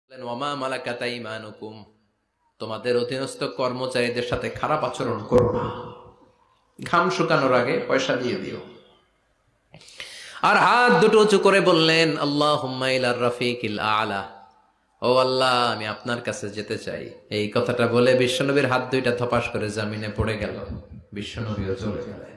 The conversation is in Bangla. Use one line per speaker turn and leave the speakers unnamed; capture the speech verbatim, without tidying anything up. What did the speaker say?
ওয়ামা মালাকাত আইমানুকুম, তোমাদের অধীনস্থ কর্মচারীদের সাথে খারাপ আচরণ করো না। ঘাম শুকানোর আগে পয়সা দিয়ে দিও। আর হাত দুটো উঁচু করে বললেন, আল্লাহুম্মা ইলার রাফিকিল আলা, ও আল্লাহ আমি আপনার কাছে যেতে চাই। এই কথাটা বলে বিশ্বনবীর হাত দুইটা থপাস করে জমিনে পড়ে গেল, বিশ্বনবীও চলে গেলেন।